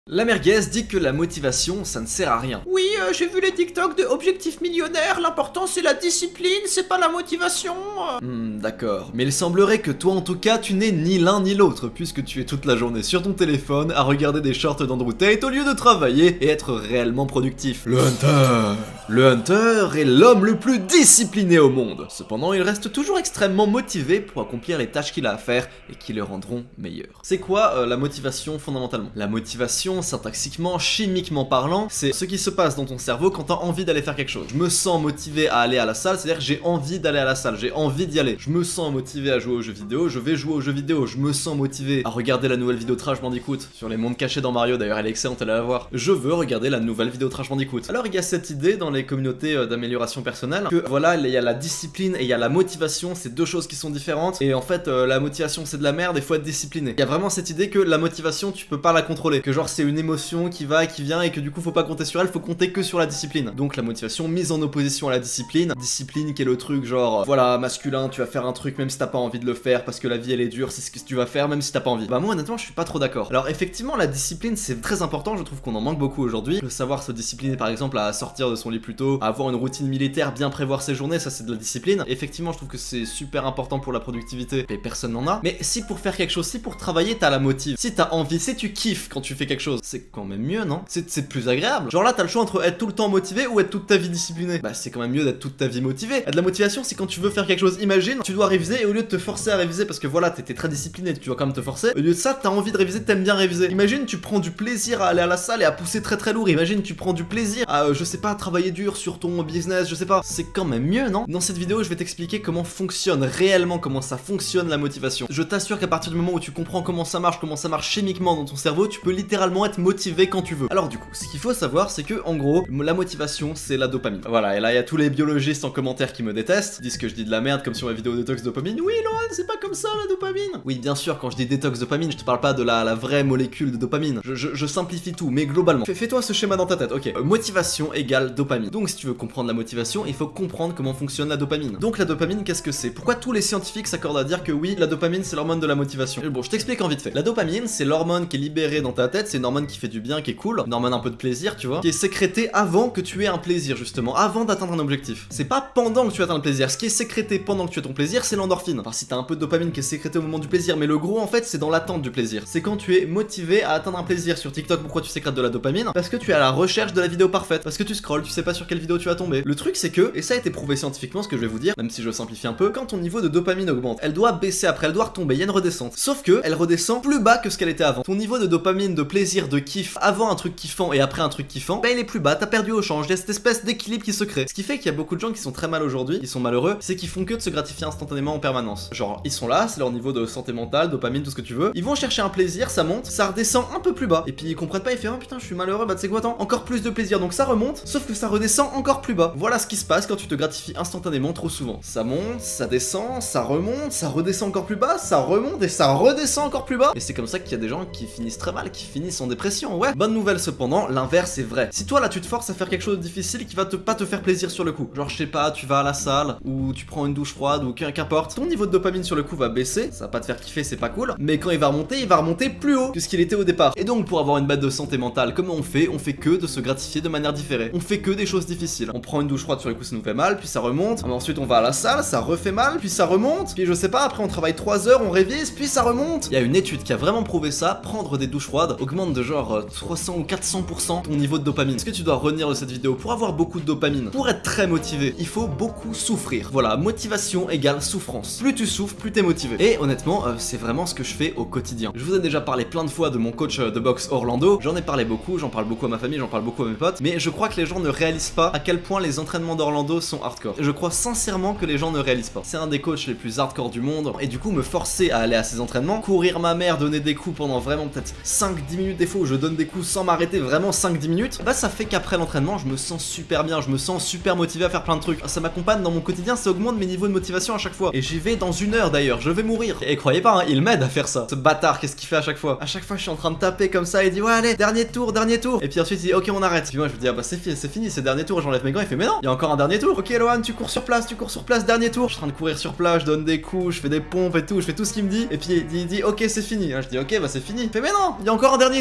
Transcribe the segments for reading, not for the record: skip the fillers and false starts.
La merguez dit que la motivation, ça ne sert à rien. Oui, j'ai vu les TikTok de Objectif Millionnaire, l'important c'est la discipline, c'est pas la motivation. D'accord. Mais il semblerait que toi en tout cas, tu n'es ni l'un ni l'autre, puisque tu es toute la journée sur ton téléphone à regarder des shorts d'Andrew Tate au lieu de travailler et être réellement productif. Le Hunter. Le Hunter est l'homme le plus discipliné au monde. Cependant, il reste toujours extrêmement motivé pour accomplir les tâches qu'il a à faire et qui le rendront meilleur. C'est quoi la motivation fondamentalement? La motivation, syntaxiquement, chimiquement parlant, c'est ce qui se passe dans ton cerveau quand t'as envie d'aller faire quelque chose. Je me sens motivé à aller à la salle, c'est-à-dire que j'ai envie d'aller à la salle, j'ai envie d'y aller. Je me sens motivé à jouer aux jeux vidéo, je vais jouer aux jeux vidéo. Je me sens motivé à regarder la nouvelle vidéo de Crash Bandicoot sur les mondes cachés dans Mario, d'ailleurs elle est excellente, allez la voir. Je veux regarder la nouvelle vidéo de Crash Bandicoot. Alors il y a cette idée dans les communautés d'amélioration personnelle que voilà, il y a la discipline et il y a la motivation, c'est deux choses qui sont différentes. Et en fait, la motivation c'est de la merde, il faut être discipliné. Il y a vraiment cette idée que la motivation tu peux pas la contrôler, que genre c'est une émotion qui va et qui vient et que du coup faut pas compter sur elle, faut compter que sur la discipline. Donc la motivation mise en opposition à la discipline. Discipline qui est le truc genre voilà, masculin, tu vas faire un truc même si t'as pas envie de le faire parce que la vie elle est dure, c'est ce que tu vas faire même si t'as pas envie. Bah moi honnêtement je suis pas trop d'accord. Alors effectivement la discipline c'est très important, je trouve qu'on en manque beaucoup aujourd'hui. Le savoir se discipliner par exemple à sortir de son lit plus tôt, à avoir une routine militaire, bien prévoir ses journées, ça c'est de la discipline. Effectivement je trouve que c'est super important pour la productivité et personne n'en a. Mais si pour faire quelque chose, si pour travailler t'as la motive, si t'as envie, si tu kiffes quand tu fais quelque chose, c'est quand même mieux, non? C'est plus agréable. Genre là t'as le choix entre être tout le temps motivé ou être toute ta vie discipliné. Bah c'est quand même mieux d'être toute ta vie motivé. De la motivation c'est quand tu veux faire quelque chose. Imagine tu dois réviser et au lieu de te forcer à réviser parce que voilà t'étais très discipliné, tu dois quand même te forcer, au lieu de ça t'as envie de réviser, t'aimes bien réviser. Imagine tu prends du plaisir à aller à la salle et à pousser très très lourd. Imagine tu prends du plaisir à je sais pas travailler dur sur ton business, je sais pas. C'est quand même mieux, non? Dans cette vidéo je vais t'expliquer comment fonctionne réellement, comment ça fonctionne la motivation. Je t'assure qu'à partir du moment où tu comprends comment ça marche chimiquement dans ton cerveau, tu peux littéralement être motivé quand tu veux. Alors du coup, ce qu'il faut savoir c'est que en gros, la motivation c'est la dopamine. Voilà, et là il y a tous les biologistes en commentaire qui me détestent, ils disent que je dis de la merde comme sur ma vidéo détox dopamine. Oui Laurent, c'est pas comme ça la dopamine. Oui bien sûr, quand je dis détox dopamine, je te parle pas de la vraie molécule de dopamine. Je simplifie tout, mais globalement. Fais-toi ce schéma dans ta tête, ok. Motivation égale dopamine. Donc si tu veux comprendre la motivation, il faut comprendre comment fonctionne la dopamine. Donc la dopamine, qu'est-ce que c'est? Pourquoi tous les scientifiques s'accordent à dire que oui, la dopamine c'est l'hormone de la motivation? Et bon, je t'explique en vite fait. La dopamine, c'est l'hormone qui est libérée dans ta tête, c'est une hormone qui fait du bien, qui est cool, une hormone un peu de plaisir, tu vois, qui est sécrétée avant que tu aies un plaisir justement, avant d'atteindre un objectif. C'est pas pendant que tu atteins le plaisir. Ce qui est sécrété pendant que tu as ton plaisir, c'est l'endorphine. Alors si t'as un peu de dopamine qui est sécrétée au moment du plaisir, mais le gros en fait, c'est dans l'attente du plaisir. C'est quand tu es motivé à atteindre un plaisir. Sur TikTok, pourquoi tu sécrètes de la dopamine? Parce que tu es à la recherche de la vidéo parfaite, parce que tu scrolles, tu sais pas sur quelle vidéo tu vas tomber. Le truc c'est que, et ça a été prouvé scientifiquement ce que je vais vous dire, même si je simplifie un peu, quand ton niveau de dopamine augmente, elle doit baisser après, elle doit retomber, il y a une redescente. Sauf que elle redescend plus bas que ce qu'elle était avant. Ton niveau de dopamine, de plaisir, de kiff avant un truc kiffant et après un truc kiffant, bah il est plus bas, t'as perdu au change, il y a cette espèce d'équilibre qui se crée. Ce qui fait qu'il y a beaucoup de gens qui sont très mal aujourd'hui, qui sont malheureux, c'est qu'ils font que de se gratifier instantanément en permanence. Genre ils sont là, c'est leur niveau de santé mentale, dopamine, tout ce que tu veux. Ils vont chercher un plaisir, ça monte, ça redescend un peu plus bas. Et puis ils comprennent pas, ils font oh putain je suis malheureux, bah tu sais quoi, attends, encore plus de plaisir, donc ça remonte, sauf que ça redescend encore plus bas. Voilà ce qui se passe quand tu te gratifies instantanément trop souvent. Ça monte, ça descend, ça remonte, ça redescend encore plus bas, ça remonte et ça redescend encore plus bas. Et c'est comme ça qu'il y a des gens qui finissent très mal, qui finissent en dépression, ouais. Bonne nouvelle cependant, l'inverse est vrai. Si toi là tu te forces à faire quelque chose de difficile qui va pas te faire plaisir sur le coup, genre je sais pas, tu vas à la salle ou tu prends une douche froide ou qu'importe, ton niveau de dopamine sur le coup va baisser, ça va pas te faire kiffer, c'est pas cool, mais quand il va remonter plus haut que ce qu'il était au départ. Et donc pour avoir une bête de santé mentale, comment on fait? On fait que de se gratifier de manière différée. On fait que des choses difficiles. On prend une douche froide sur le coup ça nous fait mal, puis ça remonte, ensuite on va à la salle, ça refait mal, puis ça remonte, puis je sais pas, après on travaille 3 heures, on révise, puis ça remonte. Il y a une étude qui a vraiment prouvé ça, prendre des douches froides augmente de genre 300 ou 400% ton niveau de dopamine. Ce que tu dois retenir de cette vidéo, pour avoir beaucoup de dopamine, pour être très motivé, il faut beaucoup souffrir. Voilà, motivation égale souffrance. Plus tu souffres, plus t'es motivé. Et honnêtement, c'est vraiment ce que je fais au quotidien. Je vous ai déjà parlé plein de fois de mon coach de boxe Orlando, j'en ai parlé beaucoup, j'en parle beaucoup à ma famille, j'en parle beaucoup à mes potes, mais je crois que les gens ne réalisent pas à quel point les entraînements d'Orlando sont hardcore. Je crois sincèrement que les gens ne réalisent pas. C'est un des coachs les plus hardcore du monde, et du coup me forcer à aller à ces entraînements, courir ma mère, donner des coups pendant vraiment peut-être 5-10 minutes, des fois où je donne des coups sans m'arrêter, vraiment 5-10 minutes, bah ça fait qu'après l'entraînement je me sens super bien, je me sens super motivé à faire plein de trucs. Ça m'accompagne dans mon quotidien, ça augmente mes niveaux de motivation à chaque fois. Et j'y vais dans 1 heure d'ailleurs, je vais mourir. Et croyez pas, hein, il m'aide à faire ça. Ce bâtard, qu'est-ce qu'il fait à chaque fois? À chaque fois je suis en train de taper comme ça, il dit ouais allez, dernier tour. Et puis ensuite il dit ok on arrête. Puis moi je me dis ah bah c'est fini, c'est dernier tour, j'enlève mes gants, il fait mais non, il y a encore un dernier tour. Ok Lohan, tu cours sur place, dernier tour. Je suis en train de courir sur place, je donne des coups, je fais des pompes et tout, je fais tout ce qu'il me dit. Et puis il dit ok c'est fini. Là, je dis ok bah c'est fini. Il fait mais non, il y a encore un dernier tour.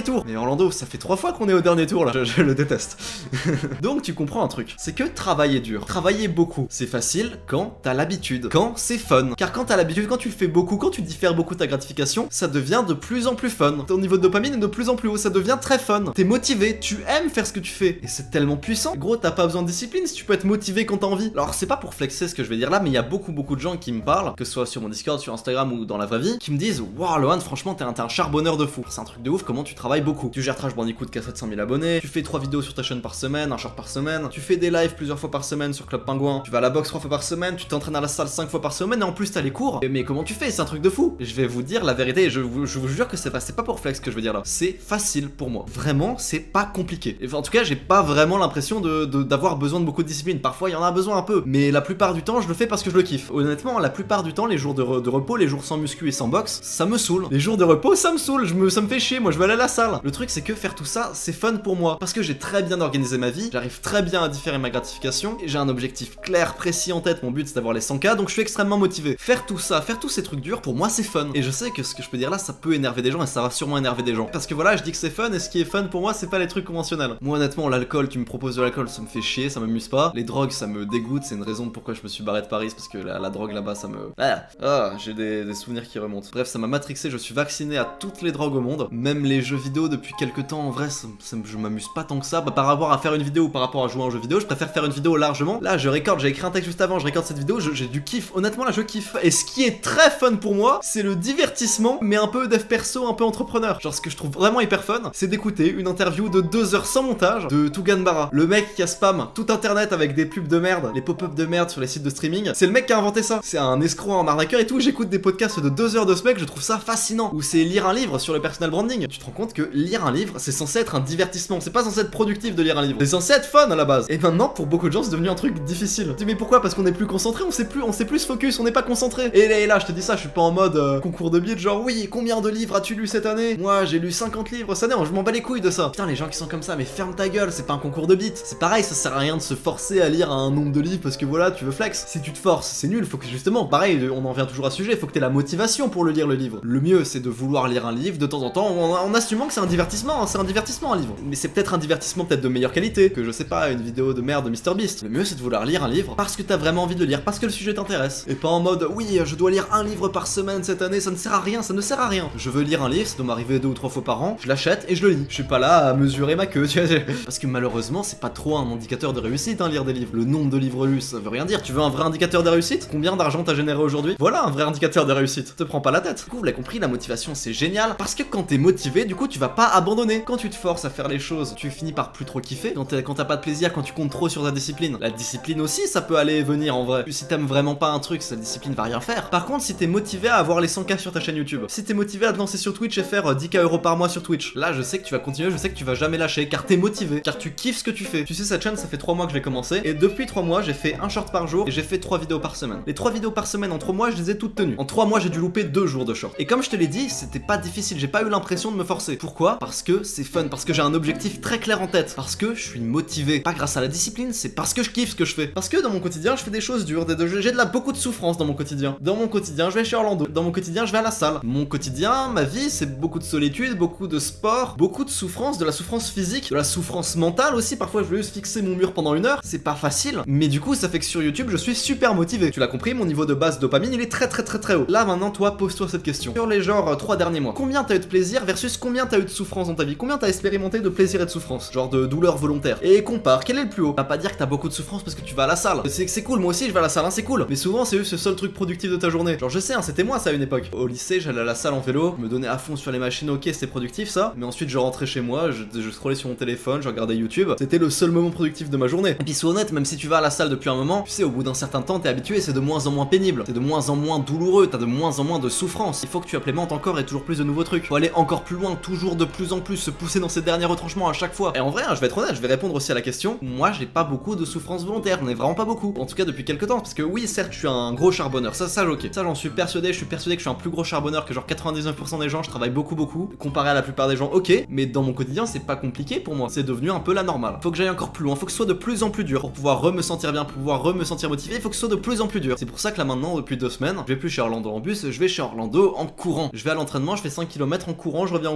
tour. Mais Orlando, ça fait 3 fois qu'on est au dernier tour là, je le déteste. Donc tu comprends un truc, c'est que travailler dur, travailler beaucoup, c'est facile quand t'as l'habitude, quand c'est fun. Car quand t'as l'habitude, quand tu le fais beaucoup, quand tu diffères beaucoup ta gratification, ça devient de plus en plus fun. Ton niveau de dopamine est de plus en plus haut, ça devient très fun. T'es motivé, tu aimes faire ce que tu fais. Et c'est tellement puissant. Gros, t'as pas besoin de discipline si tu peux être motivé quand t'as envie. Alors c'est pas pour flexer ce que je vais dire là, mais il y a beaucoup de gens qui me parlent, que ce soit sur mon Discord, sur Instagram ou dans la vraie vie, qui me disent waouh Lohan, franchement t'es un charbonneur de fou. C'est un truc de ouf comment tu travailles beaucoup. Tu gères Crash Bandicoot qui a 700 000 abonnés, tu fais 3 vidéos sur ta chaîne par semaine, un short par semaine, tu fais des lives plusieurs fois par semaine sur Club Pingouin, tu vas à la boxe 3 fois par semaine, tu t'entraînes à la salle 5 fois par semaine et en plus t'as les cours. Mais comment tu fais? C'est un truc de fou. Je vais vous dire la vérité et je vous jure que c'est pas pour flex que je veux dire là. C'est facile pour moi. Vraiment, c'est pas compliqué. Et en tout cas, j'ai pas vraiment l'impression d'avoir besoin de beaucoup de discipline. Parfois, il y en a besoin un peu. Mais la plupart du temps, je le fais parce que je le kiffe. Honnêtement, la plupart du temps, les jours de repos, les jours sans muscu et sans boxe, ça me saoule. Les jours de repos, ça me saoule. Ça me fait chier. Moi, je veux aller à la salle. Le truc, c'est que faire tout ça, c'est fun pour moi. Parce que j'ai très bien organisé ma vie. J'arrive très bien à différer ma gratification. Et j'ai un objectif clair, précis en tête. Mon but, c'est d'avoir les 100K. Donc, je suis extrêmement motivé. Faire tout ça, faire tous ces trucs durs, pour moi, c'est fun. Et je sais que ce que je peux dire là, ça peut énerver des gens et ça va sûrement énerver des gens. Parce que voilà, je dis que c'est fun et ce qui est fun pour moi, c'est pas les trucs conventionnels. Moi, honnêtement, l'alcool, tu me proposes de l'alcool, ça me fait chier, ça m'amuse pas. Les drogues, ça me dégoûte. C'est une raison de pourquoi je me suis barré de Paris. Parce que la drogue là-bas, ça me. J'ai des souvenirs qui remontent. Bref, ça m'a matrixé. Je suis vacciné à toutes les drogues au monde. Même les jeux vidéo depuis quelques temps, en vrai, je m'amuse pas tant que ça. Par rapport à faire une vidéo ou par rapport à jouer à un jeu vidéo, je préfère faire une vidéo largement. Là, je recorde, j'ai écrit un texte juste avant, je recorde cette vidéo, j'ai du kiff. Honnêtement, là, je kiffe. Et ce qui est très fun pour moi, c'est le divertissement, mais un peu dev perso, un peu entrepreneur. Genre, ce que je trouve vraiment hyper fun, c'est d'écouter une interview de 2 heures sans montage de Tougan Barra. Le mec qui a spam tout internet avec des pubs de merde, les pop-up de merde sur les sites de streaming. C'est le mec qui a inventé ça. C'est un escroc, un arnaqueur et tout. J'écoute des podcasts de 2 heures de ce mec, je trouve ça fascinant. Ou c'est lire un livre sur le personal branding. Tu te rends compte que lire un livre, c'est censé être un divertissement. C'est pas censé être productif de lire un livre. C'est censé être fun à la base. Et maintenant, pour beaucoup de gens, c'est devenu un truc difficile. Tu dis, mais pourquoi? Parce qu'on est plus concentré, on sait plus se focus, on n'est pas concentré. Et là, je te dis ça, je suis pas en mode concours de billets, genre oui, combien de livres as-tu lu cette année? Moi, j'ai lu 50 livres cette année, je m'en bats les couilles de ça. Putain, les gens qui sont comme ça, mais ferme ta gueule, c'est pas un concours de bits. C'est pareil, ça sert à rien de se forcer à lire un nombre de livres parce que voilà, tu veux flex. Si tu te forces, c'est nul, faut que justement, pareil, on en vient toujours à ce sujet, faut que t'aies la motivation pour le lire le livre. Le mieux, c'est de vouloir lire un livre de temps en temps en assumant que c'est un divertissement, c'est un divertissement un livre. Mais c'est peut-être un divertissement peut-être de meilleure qualité que je sais pas, une vidéo de merde de MrBeast. Le mieux, c'est de vouloir lire un livre parce que t'as vraiment envie de le lire, parce que le sujet t'intéresse. Et pas en mode, oui, je dois lire un livre par semaine cette année, ça ne sert à rien, ça ne sert à rien. Je veux lire un livre, ça doit m'arriver 2 ou 3 fois par an, je l'achète et je le lis. Je suis pas là à mesurer ma queue, tu vois. Parce que malheureusement, c'est pas trop un indicateur de réussite, hein, lire des livres. Le nombre de livres lus, ça veut rien dire. Tu veux un vrai indicateur de réussite? Combien d'argent t'as généré aujourd'hui? Voilà un vrai indicateur de réussite. Te prends pas la tête. Du coup, vous l'avez compris, la motivation c'est génial parce que quand t'es motivé, du coup, tu vas pas abandonner. Quand tu te forces à faire les choses, tu finis par plus trop kiffer. Quand t'as pas de plaisir, quand tu comptes trop sur ta discipline. La discipline aussi, ça peut aller et venir en vrai. Si t'aimes vraiment pas un truc, cette discipline va rien faire. Par contre, si t'es motivé à avoir les 100K sur ta chaîne YouTube, si t'es motivé à te lancer sur Twitch et faire 10K € par mois sur Twitch, là je sais que tu vas continuer, je sais que tu vas jamais lâcher car t'es motivé, car tu kiffes ce que tu fais. Tu sais, cette chaîne ça fait 3 mois que je l'ai commencé et depuis 3 mois j'ai fait un short par jour et j'ai fait 3 vidéos par semaine. Les 3 vidéos par semaine en 3 mois je les ai toutes tenues. En 3 mois j'ai dû louper 2 jours de short. Et comme je te l'ai dit, c'était pas difficile, j'ai pas eu l'impression de me forcer. Pourquoi? Parce que c'est fun, parce que j'ai un objectif très clair en tête, parce que je suis motivé. Pas grâce à la discipline, c'est parce que je kiffe ce que je fais. Parce que dans mon quotidien je fais des choses dures, j'ai beaucoup de souffrance dans mon quotidien. Dans mon quotidien je vais chez Orlando, dans mon quotidien je vais à la salle. Mon quotidien, ma vie c'est beaucoup de solitude, beaucoup de sport, beaucoup de souffrance, de la souffrance physique, de la souffrance mentale aussi. Parfois je veux juste fixer mon mur pendant 1 heure, c'est pas facile, mais du coup ça fait que sur YouTube je suis super motivé. Tu l'as compris, mon niveau de base dopamine il est très haut. Là maintenant toi pose-toi cette question. Sur les genre 3 derniers mois, combien t'as eu de plaisir versus combien t'as eu de souffrance dans ta vie? Combien t'as expérimenté de plaisir et de souffrance? Genre de douleur volontaire. Et compare, quel est le plus haut? Va pas dire que t'as beaucoup de souffrance parce que tu vas à la salle. C'est cool, moi aussi je vais à la salle, hein, c'est cool. Mais souvent c'est juste le seul truc productif de ta journée. Genre je sais, hein, c'était moi ça à une époque. Au lycée j'allais à la salle en vélo, je me donnais à fond sur les machines, ok c'était productif ça. Mais ensuite je rentrais chez moi, je scrollais sur mon téléphone, je regardais YouTube. C'était le seul moment productif de ma journée. Et puis sois honnête, même si tu vas à la salle depuis un moment, tu sais au bout d'un certain temps t'es habitué, c'est de moins en moins pénible, c'est de moins en moins douloureux, t'as de moins en moins de souffrance. Il faut que tu implémentes encore et toujours plus de nouveaux trucs. Faut aller encore plus loin, toujours de plus en plus, se pousser dans ces derniers retranchements à chaque fois. Et en vrai, hein, je vais être honnête, je vais répondre aussi à la question. Moi j'ai pas beaucoup de souffrance volontaire, j'en ai vraiment pas beaucoup. En tout cas depuis quelques temps, parce que oui certes je suis un gros charbonneur, ça ok. Ça j'en suis persuadé, je suis persuadé que je suis un plus gros charbonneur que genre 99% des gens, je travaille beaucoup. Comparé à la plupart des gens, ok, mais dans mon quotidien c'est pas compliqué pour moi, c'est devenu un peu la normale. Faut que j'aille encore plus loin, faut que ce soit de plus en plus dur. Pour pouvoir me sentir bien, pour pouvoir me sentir motivé, il faut que ce soit de plus en plus dur. C'est pour ça que là maintenant, depuis 2 semaines, je vais plus chez Orlando en bus, je vais chez Orlando en courant. Je vais à l'entraînement, je fais 5 km en courant, je reviens en courant le soir.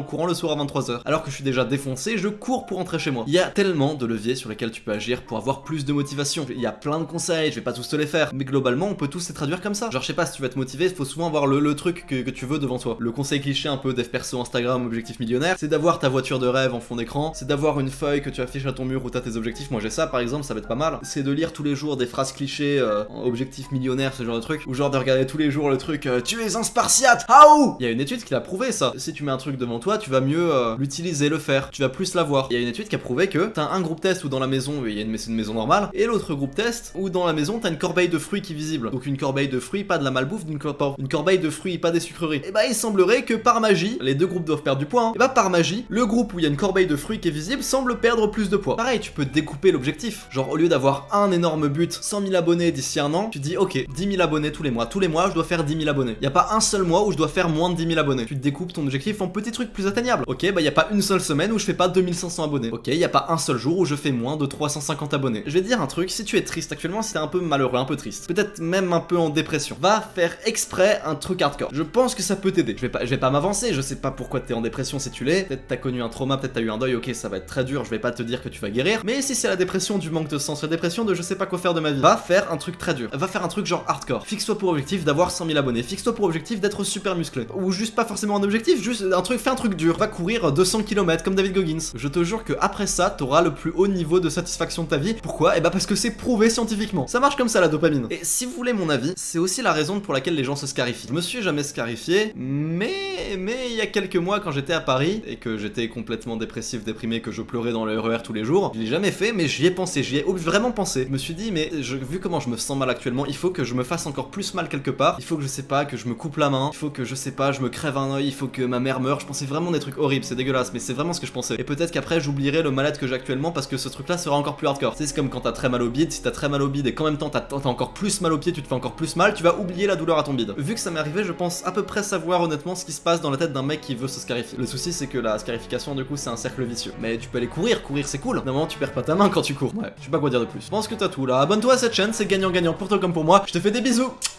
soir à 23h. Alors que je suis déjà défoncé, je cours pour rentrer chez moi. Il y a tellement de leviers sur lesquels tu peux agir pour avoir plus de motivation. Il y a plein de conseils, je vais pas tous te les faire, mais globalement on peut tous les traduire comme ça. Genre je sais pas, si tu vas te motiver, il faut souvent avoir le truc que tu veux devant toi. Le conseil cliché un peu dev perso Instagram, objectif millionnaire, c'est d'avoir ta voiture de rêve en fond d'écran, c'est d'avoir une feuille que tu affiches à ton mur où t'as tes objectifs. Moi j'ai ça par exemple, ça va être pas mal. C'est de lire tous les jours des phrases clichés, objectif millionnaire, ce genre de truc, ou genre de regarder tous les jours le truc tu es un spartiate, how. Il y a une étude qui l'a prouvé ça. Si tu mets un truc devant toi, tu vas mieux l'utiliser, le faire, tu vas plus l'avoir. Il y a une étude qui a prouvé que t'as un groupe test où dans la maison, c'est une maison normale, et l'autre groupe test où dans la maison t'as une corbeille de fruits qui est visible. Donc une corbeille de fruits, pas de la malbouffe, une corbeille de fruits, pas des sucreries. Et bah il semblerait que par magie, les deux groupes doivent perdre du poids. Et bah par magie, le groupe où il y a une corbeille de fruits qui est visible semble perdre plus de poids. Pareil, tu peux découper l'objectif. Genre au lieu d'avoir un énorme but, 100 000 abonnés d'ici un an, tu dis ok, 10 000 abonnés tous les mois. Tous les mois, je dois faire 10 000 abonnés. Y a pas un seul mois où je dois faire moins de 10 000 abonnés. Tu découpes ton objectif en petits trucs plus atteignables. Ok, bah y a pas une seule semaine où je fais pas 2500 abonnés. Ok, y a pas un seul jour où je fais moins de 350 abonnés. Je vais te dire un truc, si tu es triste actuellement, si t'es un peu malheureux, un peu triste, peut-être même un peu en dépression, va faire exprès un truc hardcore. Je pense que ça peut t'aider. Je vais pas m'avancer, je sais pas pourquoi t'es en dépression si tu l'es. Peut-être t'as connu un trauma, peut-être t'as eu un deuil, ok, ça va être très dur, je vais pas te dire que tu vas guérir. Mais si c'est la dépression du manque de sens, la dépression de je sais pas quoi faire de ma vie, va faire un truc très dur. Va faire un truc genre hardcore. Fixe-toi pour objectif d'avoir 100 000 abonnés. Fixe-toi pour objectif d'être super musclé. Ou juste pas forcément un objectif, juste un truc, fais un truc dur. Va courir 200 km comme David Goggins. Je te jure que après ça, t'auras le plus haut niveau de satisfaction de ta vie. Pourquoi? Et bah parce que c'est prouvé scientifiquement. Ça marche comme ça la dopamine. Et si vous voulez mon avis, c'est aussi la raison pour laquelle les gens se scarifient. Je me suis jamais scarifié, mais il y a quelques mois quand j'étais à Paris et que j'étais complètement dépressif, déprimé, que je pleurais dans le RER tous les jours, je l'ai jamais fait, mais j'y ai pensé, j'y ai vraiment pensé. Je me suis dit, mais vu comment je me sens mal actuellement, il faut que je me fasse encore plus mal quelque part. Il faut que je sais pas, que je me coupe la main. Il faut que je sais pas, je me crève un œil. Il faut que ma mère meure. Je pensais vraiment des trucs horribles, c'est dégueulasse, mais c'est vraiment ce que je pensais. Et peut-être qu'après j'oublierai le mal-être que j'ai actuellement parce que ce truc-là sera encore plus hardcore. C'est comme quand t'as très mal au bide. Si t'as très mal au bide et qu'en même temps t'as encore plus mal au pied, tu te fais encore plus mal, tu vas oublier la douleur à ton bide. Vu que ça m'est arrivé, je pense à peu près savoir honnêtement ce qui se passe dans la tête d'un mec qui veut se scarifier. Le souci c'est que la scarification du coup c'est un cercle vicieux. Mais tu peux aller courir c'est cool. Normalement tu perds pas ta main quand tu cours. Ouais, je sais pas quoi dire de plus. Je pense que t'as tout là. Abonne-toi à cette chaîne, c'est gagnant-gagnant pour toi comme pour moi. Je te fais des bisous.